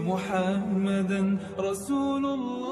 محمدا رسول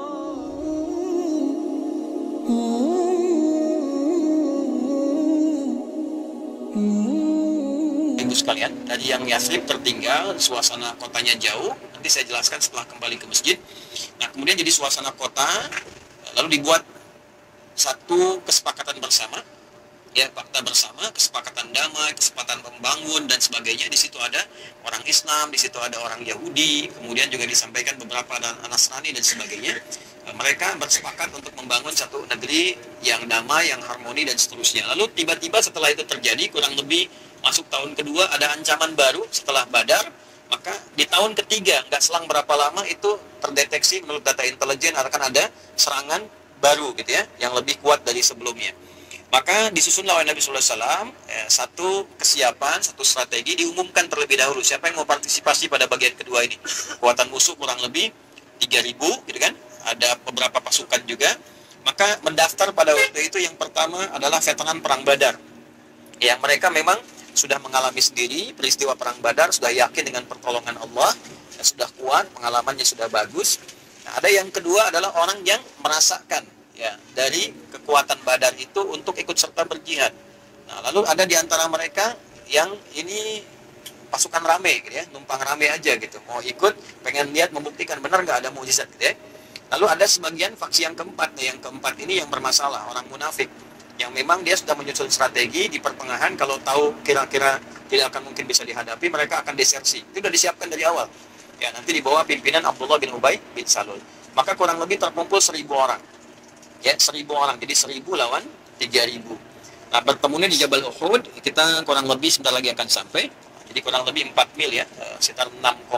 Ibu sekalian, tadi yang Yathrib tertinggal, suasana kotanya jauh, nanti saya jelaskan setelah kembali ke masjid. Nah, kemudian jadi suasana kota, lalu dibuat satu kesepakatan bersama, ya, fakta bersama, kesepakatan damai, kesepakatan membangun dan sebagainya. Di situ ada orang Islam, di situ ada orang Yahudi, kemudian juga disampaikan beberapa Nasrani dan sebagainya. Mereka bersepakat untuk membangun satu negeri yang damai, yang harmoni dan seterusnya. Lalu tiba-tiba setelah itu terjadi, kurang lebih masuk tahun kedua, ada ancaman baru setelah Badar. Maka di tahun ketiga, nggak selang berapa lama itu terdeteksi menurut data intelijen akan ada serangan baru gitu ya, yang lebih kuat dari sebelumnya. Maka disusunlah oleh Nabi Sallallahu Alaihi Wasallam satu kesiapan, satu strategi, diumumkan terlebih dahulu siapa yang mau partisipasi pada bagian kedua ini. Kekuatan musuh kurang lebih 3.000 gitu kan, ada beberapa pasukan juga. Maka mendaftar pada waktu itu yang pertama adalah veteran perang Badar, yang mereka memang sudah mengalami sendiri peristiwa perang Badar, sudah yakin dengan pertolongan Allah, dan sudah kuat, pengalamannya sudah bagus. Nah, ada yang kedua adalah orang yang merasakan ya dari kekuatan Badar itu untuk ikut serta berjihad. Nah, lalu ada di antara mereka yang ini pasukan rame gitu ya, numpang rame aja gitu, mau ikut, pengen lihat, membuktikan benar nggak ada mukjizat gitu ya. Lalu ada sebagian faksi yang keempat, yang keempat ini yang bermasalah, orang munafik, yang memang dia sudah menyusun strategi di pertengahan, kalau tahu kira-kira tidak akan mungkin bisa dihadapi, mereka akan desersi. Itu sudah disiapkan dari awal. Ya, nanti di bawah pimpinan Abdullah bin Ubay bin Salul. Maka kurang lebih terkumpul 1.000 orang. Ya, 1.000 orang. Jadi 1.000 lawan 3.000. Nah, bertemunya di Jabal Uhud, kita kurang lebih sebentar lagi akan sampai. Jadi kurang lebih 4 mil ya, sekitar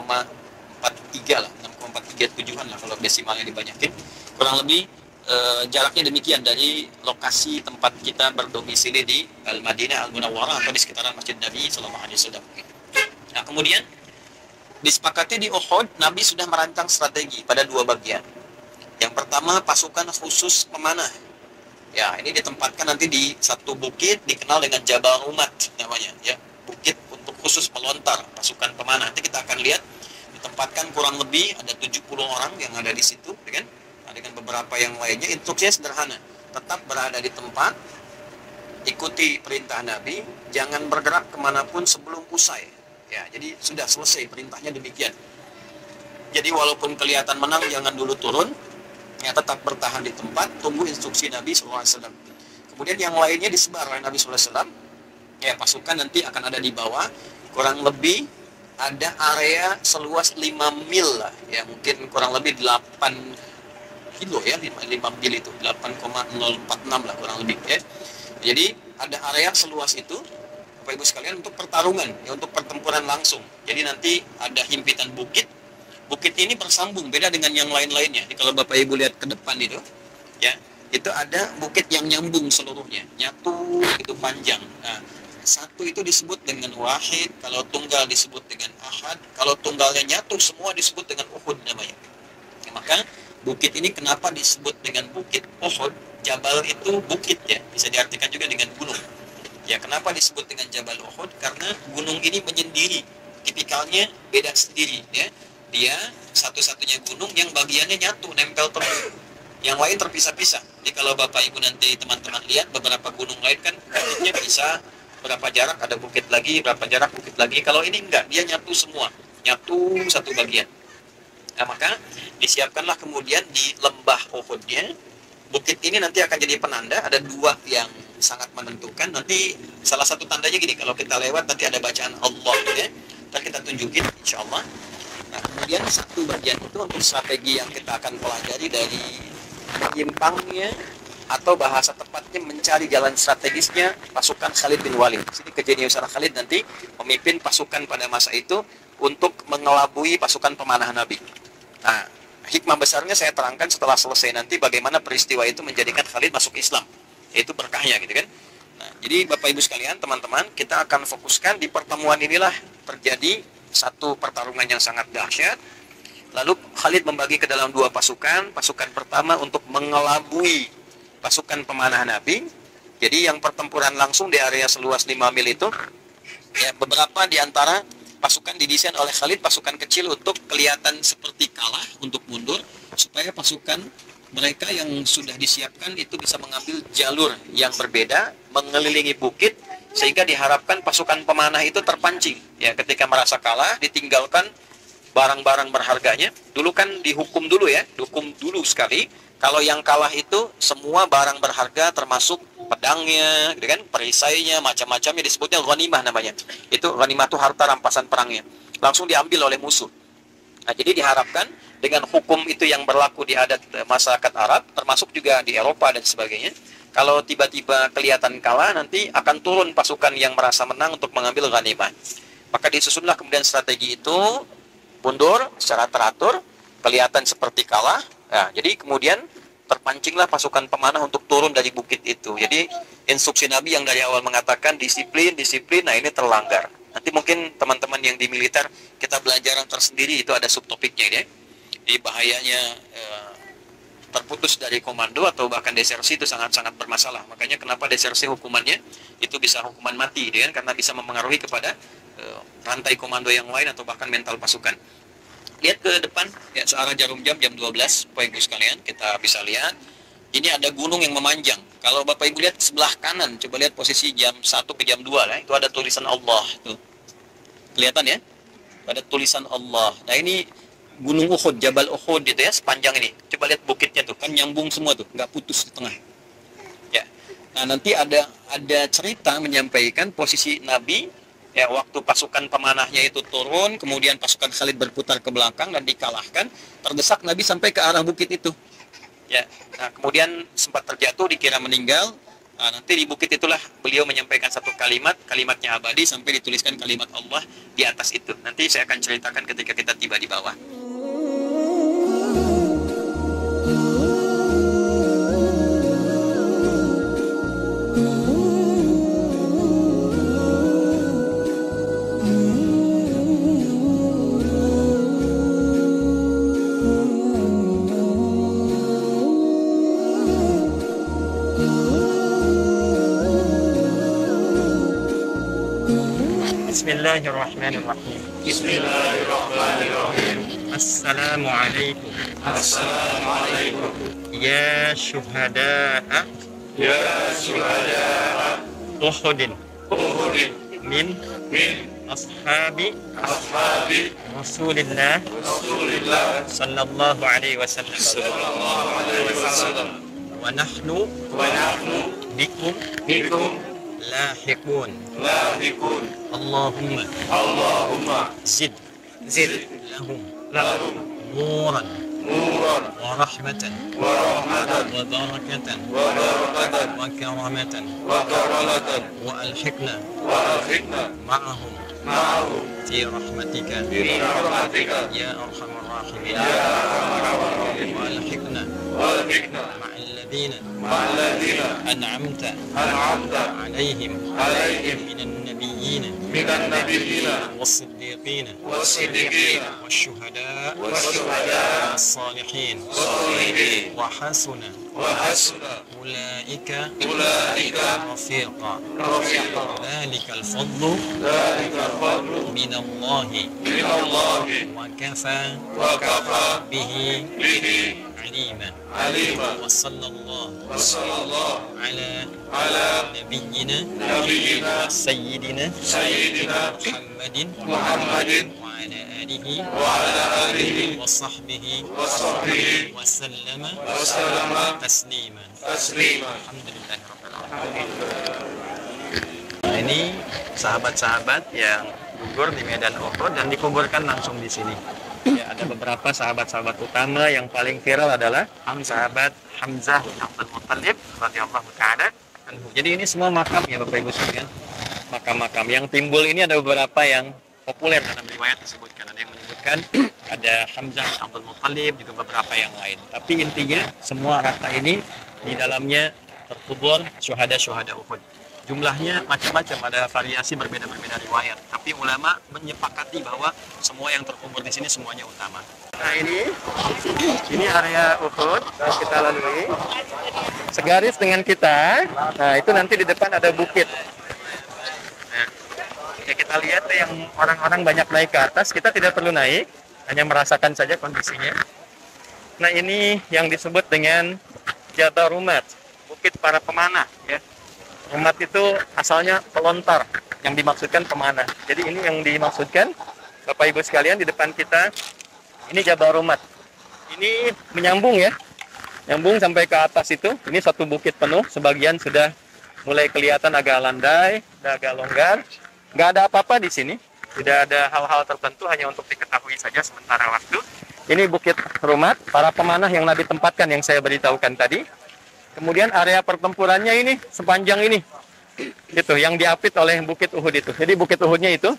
6,43 lah, 6,437an lah kalau desimalnya dibanyakin. Kurang lebih jaraknya demikian dari lokasi tempat kita berdomisili di Al-Madinah Al-Munawwarah atau di sekitaran Masjid Nabi Sallallahu Alaihi Wasallam. Nah, kemudian disepakati di Uhud, Nabi sudah merancang strategi pada dua bagian. Yang pertama, pasukan khusus pemanah. Ya, ini ditempatkan nanti di satu bukit dikenal dengan Jabal Rumat namanya, ya, bukit untuk khusus melontar pasukan pemanah. Nanti kita akan lihat ditempatkan kurang lebih ada 70 orang yang ada di situ, kan? Dengan beberapa yang lainnya. Instruksinya sederhana, tetap berada di tempat, ikuti perintah Nabi, jangan bergerak kemanapun sebelum usai. Ya, jadi sudah selesai perintahnya demikian. Jadi walaupun kelihatan menang, jangan dulu turun, ya, tetap bertahan di tempat, tunggu instruksi Nabi SAW. Kemudian yang lainnya disebar oleh Nabi SAW. Ya, pasukan nanti akan ada di bawah, kurang lebih ada area seluas 5 mil lah, ya, mungkin kurang lebih 8 kilo ya, 5 mil itu 8,046 lah kurang lebih ya. Jadi ada area seluas itu Bapak Ibu sekalian untuk pertarungan ya, untuk pertempuran langsung. Jadi nanti ada himpitan bukit. Bukit ini bersambung, beda dengan yang lain-lainnya. Jadi kalau Bapak Ibu lihat ke depan itu ya, itu ada bukit yang nyambung seluruhnya, nyatu itu panjang. Nah, satu itu disebut dengan wahid, kalau tunggal disebut dengan ahad, kalau tunggalnya nyatu semua disebut dengan Uhud namanya. Ya, maka bukit ini kenapa disebut dengan bukit Uhud? Jabal itu bukit ya, bisa diartikan juga dengan gunung. Ya, kenapa disebut dengan Jabal Uhud? Karena gunung ini menyendiri, tipikalnya beda sendiri ya. Dia satu-satunya gunung yang bagiannya nyatu, nempel terus. Yang lain terpisah-pisah. Jadi kalau Bapak Ibu nanti teman-teman lihat beberapa gunung lain kan bukitnya bisa berapa jarak ada bukit lagi, berapa jarak bukit lagi. Kalau ini enggak, dia nyatu semua, nyatu satu bagian. Nah, maka disiapkanlah kemudian di lembah Uhudnya. Bukit ini nanti akan jadi penanda. Ada dua yang sangat menentukan. Nanti salah satu tandanya gini, kalau kita lewat nanti ada bacaan Allah ya. Ntar kita tunjukin insya Allah. Nah, kemudian satu bagian itu untuk strategi yang kita akan pelajari dari menyimpangnya atau bahasa tepatnya mencari jalan strategisnya pasukan Khalid bin Walid. Sini kejeniusan Khalid nanti memimpin pasukan pada masa itu untuk mengelabui pasukan pemanah Nabi. Nah, hikmah besarnya saya terangkan setelah selesai nanti bagaimana peristiwa itu menjadikan Khalid masuk Islam, yaitu berkahnya gitu kan. Nah, jadi Bapak Ibu sekalian, teman-teman, kita akan fokuskan di pertemuan inilah terjadi satu pertarungan yang sangat dahsyat. Lalu Khalid membagi ke dalam dua pasukan. Pasukan pertama untuk mengelabui pasukan pemanah Nabi. Jadi yang pertempuran langsung di area seluas 5 mil itu, ya, beberapa di antara pasukan didesain oleh Khalid, pasukan kecil untuk kelihatan seperti kalah, untuk mundur, supaya pasukan mereka yang sudah disiapkan itu bisa mengambil jalur yang berbeda, mengelilingi bukit, sehingga diharapkan pasukan pemanah itu terpancing. Ya, ketika merasa kalah, ditinggalkan barang-barang berharganya. Dulu kan dihukum dulu ya, dihukum dulu sekali. Kalau yang kalah itu semua barang berharga termasuk pedangnya, gitu kan, perisainya, macam-macamnya, disebutnya ghanimah namanya. Itu ghanimah itu harta rampasan perangnya. Langsung diambil oleh musuh. Nah, jadi diharapkan dengan hukum itu yang berlaku di adat masyarakat Arab, termasuk juga di Eropa dan sebagainya, kalau tiba-tiba kelihatan kalah, nanti akan turun pasukan yang merasa menang untuk mengambil ghanimah. Maka disusunlah kemudian strategi itu, mundur secara teratur, kelihatan seperti kalah. Nah, jadi kemudian terpancinglah pasukan pemanah untuk turun dari bukit itu. Jadi instruksi Nabi yang dari awal mengatakan disiplin, disiplin, nah ini terlanggar. Nanti mungkin teman-teman yang di militer, kita belajar yang tersendiri, itu ada subtopiknya ini. Jadi bahayanya terputus dari komando atau bahkan desersi itu sangat-sangat bermasalah. Makanya kenapa desersi hukumannya itu bisa hukuman mati, kan? Karena bisa mempengaruhi kepada rantai komando yang lain atau bahkan mental pasukan. Lihat ke depan, ya, searah jarum jam 12, Bapak Ibu sekalian, kita bisa lihat. Ini ada gunung yang memanjang. Kalau Bapak Ibu lihat sebelah kanan, coba lihat posisi jam 1 ke jam 2 lah, itu ada tulisan Allah tuh. Kelihatan ya? Ada tulisan Allah. Nah, ini Gunung Uhud, Jabal Uhud gitu ya, sepanjang ini. Coba lihat bukitnya tuh, kan nyambung semua tuh, nggak putus di tengah. Ya. Nah, nanti ada cerita menyampaikan posisi Nabi, ya, waktu pasukan pemanahnya itu turun, kemudian pasukan Khalid berputar ke belakang dan dikalahkan, terdesak Nabi sampai ke arah bukit itu. Ya, nah, kemudian sempat terjatuh, dikira meninggal. Nah, nanti di bukit itulah beliau menyampaikan satu kalimat, kalimatnya abadi sampai dituliskan kalimat Allah di atas itu. Nanti saya akan ceritakan ketika kita tiba di bawah. Bismillahirrahmanirrahim. Bismillahirrahmanirrahim. Assalamualaikum. Assalamualaikum. Ya syuhada'a Ya syuhada'a Uhudin Uhudin min ashabi Rasulillah Rasulillah sallallahu alaihi wasallam. sallallahu alaihi wasallam. Wa nahnu Wa nahnu bikum bikum lahiqun. lahiqun. Allahumma zid lahum nuran Nuran wa rahmatan wa rahmatan wa barakatan wa barakatan wa karamatan wa karamatan wa alhiqna wa alhiqna ma'ahum ma'ahu fi rahmatika bi rahmatika ya arhamar rahimin. ya arhamar rahimin. wa alhiqna Wa alhiqna ma'al ladina ma'al ladina an'amta an'amta alaihim alaihim minan nabiyyin minan nabiyyina was-siddiqin was-siddiqina wash-shuhada wasyuhada was-salihin was-salihin wa hasuna wa hasuna ulaika ulaika rafiqa. rafiqa. Dhalika al-fadlu Dzalika al-fadlu min Allah min Allah wa kafa wa kafa bihi bihi alima. alima. Wa sallallahu Wa sallallahu ala ala nabiyyina nabiyyina sayyidina sayyidina Muhammadin Muhammadin wa ala alihi wa ala alihi wa sahbihi wa sahbihi wa sallama wa sallama taslima. taslima. Alhamdulillahirabbil alamin. Nah, ini sahabat-sahabat yang gugur di medan Uhud dan dikuburkan langsung di sini. Ya, ada beberapa sahabat-sahabat utama, yang paling viral adalah sahabat Hamzah bin Abdul Muttalib radhiyallahu ta'ala anhu. Jadi ini semua makam ya Bapak Ibu sekalian. Makam-makam yang timbul ini ada beberapa yang populer dalam riwayat disebutkan. Ada yang menyebutkan ada Hamzah bin Abdul Muttalib, juga beberapa yang lain. Tapi intinya semua rata ini di dalamnya terkubur syuhada-syuhada Uhud. Jumlahnya macam-macam, ada variasi berbeda-berbeda riwayat. Tapi ulama menyepakati bahwa semua yang terkubur di sini semuanya utama. Nah ini area Uhud yang kita lalui. Segaris dengan kita. Nah itu nanti di depan ada bukit. Nah, Ya kita lihat tuh yang orang-orang banyak naik ke atas, kita tidak perlu naik, hanya merasakan saja kondisinya. Nah ini yang disebut dengan Jabal Rumat, bukit para pemanah ya. Rumat itu asalnya pelontar, yang dimaksudkan pemanah. Jadi ini yang dimaksudkan, Bapak Ibu sekalian di depan kita, ini Jabal Rumat. Ini menyambung ya, nyambung sampai ke atas itu. Ini satu bukit penuh, sebagian sudah mulai kelihatan agak landai, agak longgar. Nggak ada apa-apa di sini, tidak ada hal-hal tertentu, hanya untuk diketahui saja sementara waktu. Ini bukit Rumat, para pemanah yang Nabi tempatkan yang saya beritahukan tadi. Kemudian area pertempurannya ini sepanjang ini, itu yang diapit oleh bukit Uhud itu. Jadi bukit Uhudnya itu,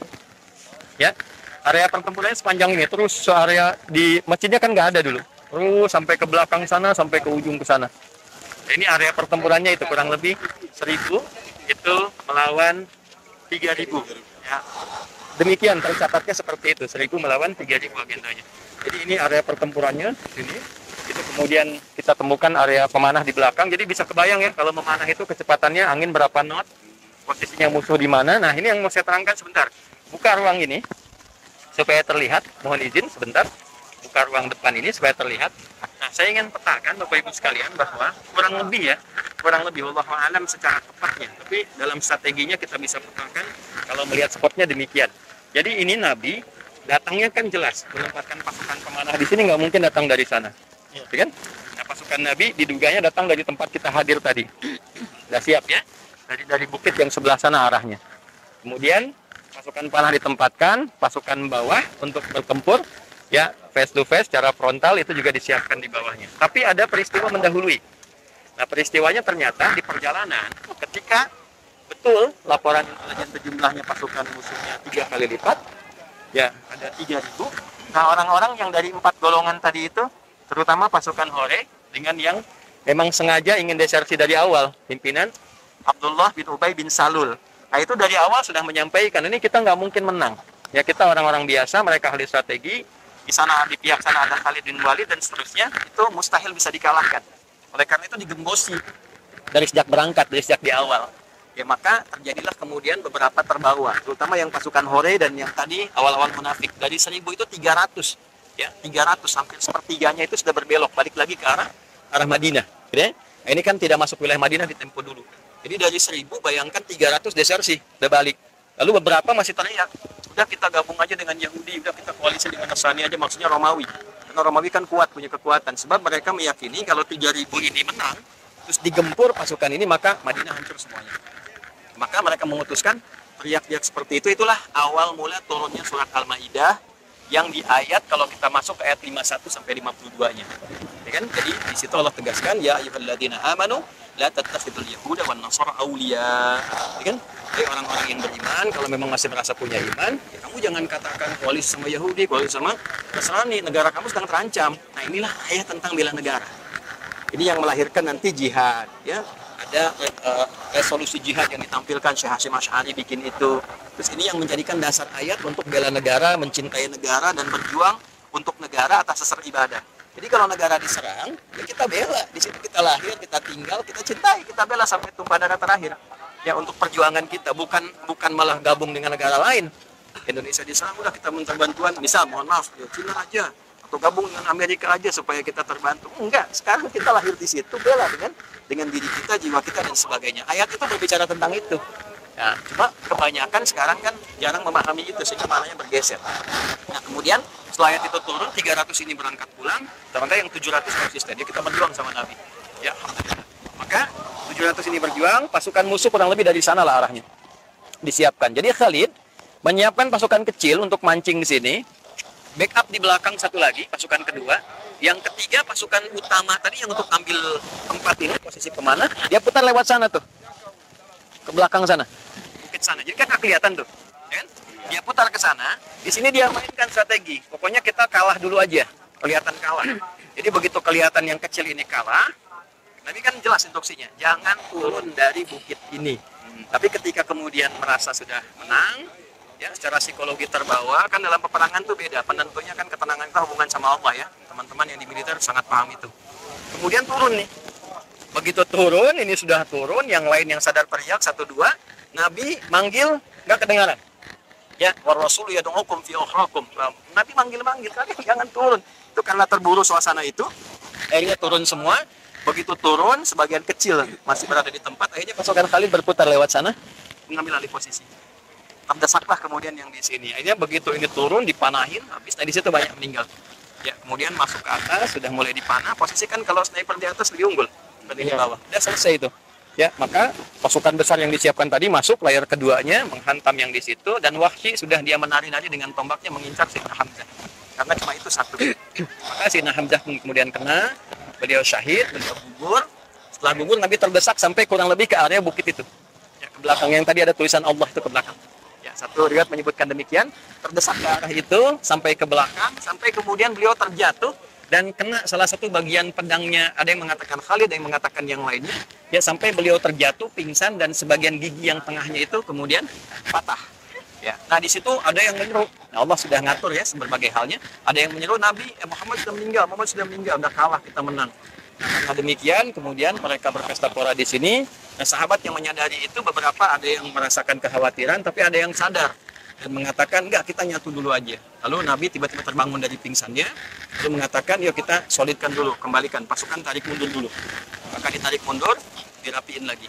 ya, area pertempurannya sepanjang ini. Terus area di masjidnya kan nggak ada dulu, terus sampai ke belakang sana, sampai ke ujung ke sana. Ini area pertempurannya itu kurang lebih 1000 itu melawan 3000 ya. Demikian tercatatnya seperti itu, 1000 melawan 3000 agendanya. Jadi ini area pertempurannya sini. Itu kemudian kita temukan area pemanah di belakang. Jadi bisa kebayang ya kalau memanah itu kecepatannya angin berapa knot, posisinya musuh di mana. Nah, ini yang mau saya terangkan sebentar. Buka ruang ini supaya terlihat. Mohon izin sebentar. Buka ruang depan ini supaya terlihat. Nah, saya ingin petakan Bapak Ibu sekalian bahwa kurang lebih wallahu alam secara tepatnya, tapi dalam strateginya kita bisa petakan kalau melihat spotnya demikian. Jadi ini Nabi datangnya kan jelas menempatkan pasukan pemanah di sini, nggak mungkin datang dari sana, ya kan? Nah, pasukan Nabi diduganya datang dari tempat kita hadir tadi. Sudah siap ya? Dari bukit yang sebelah sana arahnya. Kemudian pasukan panah ditempatkan, pasukan bawah untuk bertempur. Ya, face to face, secara frontal itu juga disiapkan di bawahnya. Tapi ada peristiwa mendahului. Nah, peristiwanya ternyata di perjalanan, ketika betul laporan intelijen jumlahnya pasukan musuhnya 3 kali lipat, ya ada 3000. Nah, orang-orang yang dari 4 golongan tadi itu, terutama pasukan Hore, dengan yang memang sengaja ingin desersi dari awal, pimpinan Abdullah bin Ubay bin Salul. Nah, itu dari awal sudah menyampaikan, ini kita nggak mungkin menang. Ya, kita orang-orang biasa, mereka ahli strategi. Di sana, di pihak sana ada Khalid bin Walid dan seterusnya, itu mustahil bisa dikalahkan. Oleh karena itu digembosi dari sejak berangkat, dari sejak di awal. Ya, maka terjadilah kemudian beberapa terbawa, terutama yang pasukan Hore dan yang tadi awal-awal munafik. Dari 1000 itu 300, ya 300 sampai sepertiganya itu sudah berbelok balik lagi ke arah Madinah. Ya? Nah, ini kan tidak masuk wilayah Madinah di tempo dulu. Jadi dari 1000 bayangkan 300 desersi, udah balik. Lalu beberapa masih teriak, udah kita gabung aja dengan Yahudi, udah kita koalisi dengan Nasrani aja, maksudnya Romawi. Karena Romawi kan kuat, punya kekuatan. Sebab mereka meyakini kalau 3000 ini menang, terus digempur pasukan ini, maka Madinah hancur semuanya. Maka mereka memutuskan teriak-teriak seperti itu. Itulah awal mula turunnya surat Al-Maidah yang di ayat, kalau kita masuk ke ayat 51 sampai 52-nya. Ya kan? Jadi di situ Allah tegaskan, ya ayyuhalladzina amanu la tattakhidul yahuda wan nasara awliya. Ya kan? Jadi orang-orang yang beriman, kalau memang masih merasa punya iman, ya kamu jangan katakan koalisi sama Yahudi, koalisi sama Nasrani, negara kamu sedang terancam. Nah, inilah ayat tentang bela negara. Ini yang melahirkan nanti jihad, ya. Ada resolusi jihad yang ditampilkan, Syekh Hasyim Asy'ari bikin itu. Terus ini yang menjadikan dasar ayat untuk bela negara, mencintai negara dan berjuang untuk negara atas dasar ibadah. Jadi kalau negara diserang, ya kita bela. Di situ kita lahir, kita tinggal, kita cintai, kita bela sampai tumpah darah terakhir. Ya, untuk perjuangan kita, bukan malah gabung dengan negara lain. Indonesia diserang, udah kita minta bantuan, misal mohon maaf, ya Cina aja, atau gabung dengan Amerika aja supaya kita terbantu. Enggak, sekarang kita lahir di situ, bela dengan diri kita, jiwa kita dan sebagainya. Ayat itu berbicara tentang itu. Nah, cuma kebanyakan sekarang kan jarang memahami itu, sehingga maknanya bergeser. Nah, kemudian setelah ayat itu turun, 300 ini berangkat pulang, ternyata yang 700 konsisten. Ya, kita berjuang sama Nabi. Ya, alhamdulillah. Maka 700 ini berjuang, pasukan musuh kurang lebih dari sana lah arahnya disiapkan. Jadi Khalid menyiapkan pasukan kecil untuk mancing di sini, backup di belakang satu lagi, pasukan kedua, yang ketiga pasukan utama tadi yang untuk ambil tempat ini, posisi pemanah, dia putar lewat sana tuh, ke belakang sana, bukit sana. Jadi kan nggak kelihatan tuh, kan? Dia putar ke sana, di sini dia mainkan strategi. Pokoknya kita kalah dulu aja, kelihatan kalah. Jadi begitu kelihatan yang kecil ini kalah, Nabi kan jelas instruksinya, jangan turun dari bukit ini. Tapi ketika kemudian merasa sudah menang, ya secara psikologi terbawa, kan dalam peperangan tuh beda. Penentunya kan ketenangan kita hubungan sama Allah ya. Teman-teman yang di militer sangat paham itu. Kemudian turun nih. Begitu turun, ini sudah turun, yang lain yang sadar teriak, 1, 2, Nabi manggil, nggak kedengaran. Ya, war rasul yad'ukum fi ukhrakum. Nabi manggil-manggil, kalian jangan turun. Itu karena terburu suasana itu, akhirnya turun semua. Begitu turun, sebagian kecil masih berada di tempat, akhirnya pasukan Khalid berputar lewat sana, mengambil alih posisi. Terdesaklah kemudian yang di sini. Akhirnya begitu ini turun, dipanahin, habis. Nah, di situ banyak meninggal. Ya, kemudian masuk ke atas, sudah mulai dipanah. Posisi kan kalau sniper di atas lebih unggul dari di bawah. Udah selesai itu. Ya, maka pasukan besar yang disiapkan tadi masuk, layar keduanya menghantam yang di situ, dan Wahsy sudah dia menari-nari dengan tombaknya mengincar Sayyidina Hamzah. Karena cuma itu satu. Maka Sayyidina Hamzah kemudian kena, beliau syahid, beliau gugur. Setelah gugur, Nabi terdesak sampai kurang lebih ke area bukit itu. Ya, ke belakang yang tadi ada tulisan Allah itu ke belakang. Ya, satu riwayat menyebutkan demikian, terdesak ke arah itu sampai ke belakang, sampai kemudian beliau terjatuh dan kena salah satu bagian pedangnya. Ada yang mengatakan Khalid, ada yang mengatakan yang lainnya. Ya, sampai beliau terjatuh, pingsan, dan sebagian gigi yang tengahnya itu kemudian patah. Ya, nah di situ ada yang menyeru. Nah, Allah sudah ngatur ya berbagai halnya. Ada yang menyeru Nabi Muhammad sudah meninggal, udah kalah, kita menang. Nah, demikian kemudian mereka berpesta pora di sini. Nah, sahabat yang menyadari itu beberapa ada yang merasakan kekhawatiran, tapi ada yang sadar dan mengatakan enggak, kita nyatu dulu aja. Lalu Nabi tiba-tiba terbangun dari pingsannya, lalu mengatakan yuk kita solidkan dulu, kembalikan pasukan, tarik mundur dulu. Maka ditarik mundur, dirapiin lagi.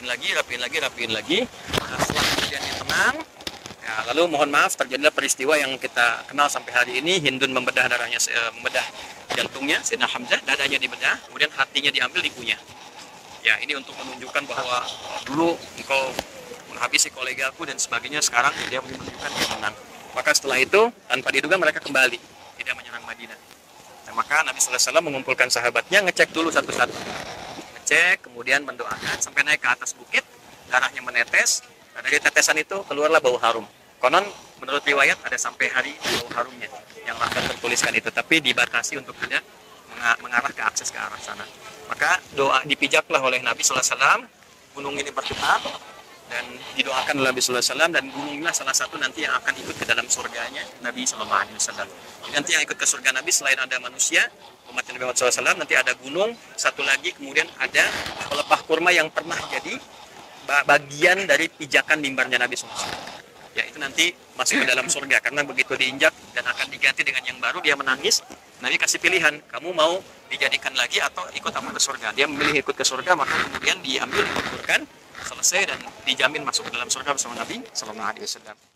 Nah, setelah kemudian tenang, ya, lalu mohon maaf terjadilah peristiwa yang kita kenal sampai hari ini. Hindun membedah darahnya, membedah jantungnya Sayyidina Hamzah, dadanya dibedah, kemudian hatinya diambil, dikunyah. Ya, ini untuk menunjukkan bahwa dulu engkau menghabisi kolegaku dan sebagainya, sekarang dia menunjukkan dia menang. Maka setelah itu tanpa diduga mereka kembali, tidak menyerang Madinah. Nah, maka Nabi sallallahu alaihi wasallam mengumpulkan sahabatnya, ngecek dulu satu-satu. Ngecek, kemudian mendoakan sampai naik ke atas bukit, darahnya menetes. Nah, dari tetesan itu keluarlah bau harum. Konon menurut riwayat ada sampai hari bau harumnya yang akan tertuliskan itu, tapi dibatasi untuk tidak mengarah ke akses ke arah sana. Maka doa dipijaklah oleh Nabi sallallahu alaihi wasallam, gunung ini bergetar dan didoakan oleh Nabi sallallahu alaihi wasallam, dan gunung inilah salah satu nanti yang akan ikut ke dalam surganya Nabi sallallahu alaihi wasallam. Nanti yang ikut ke surga Nabi selain ada manusia, umat Nabi Muhammad sallallahu alaihi wasallam, nanti ada gunung, satu lagi kemudian ada pelepah kurma yang pernah jadi bagian dari pijakan mimbarnya Nabi sallallahu alaihi wasallam. Ya, itu nanti masuk ke dalam surga, karena begitu diinjak dan akan diganti dengan yang baru, dia menangis. Nabi kasih pilihan, kamu mau dijadikan lagi atau ikut aku ke surga. Dia memilih ikut ke surga, maka kemudian diambil, dikuburkan, selesai, dan dijamin masuk ke dalam surga bersama Nabi sallallahu alaihi wasallam.